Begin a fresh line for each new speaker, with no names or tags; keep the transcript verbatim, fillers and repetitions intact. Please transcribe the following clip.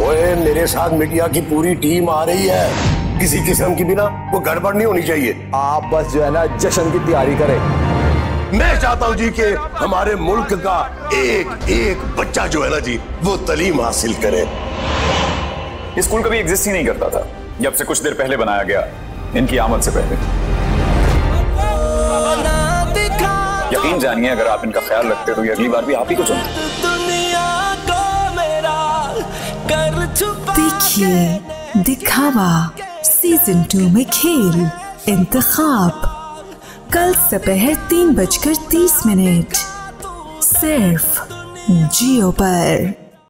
ओए मेरे साथ मीडिया की पूरी टीम आ रही है, किसी किस्म की भी ना वो गड़बड़ नहीं होनी चाहिए।
आप बस जो है ना जश्न की तैयारी करें।
मैं चाहता हूँ जी कि हमारे मुल्क का एक एक बच्चा जो है ना जी वो तालीम हासिल करे।
ये स्कूल कभी एग्जिस्ट ही नहीं करता था, जब से कुछ देर पहले बनाया गया, इनकी आमद से पहले। यकीन जानिए अगर आप इनका ख्याल रखते तो ये अगली बार भी आप ही को चुनते।
देखिए दिखावा सीजन टू में खेल इंतखाब कल दोपहर तीन बजकर तीस मिनट सिर्फ जियो पर।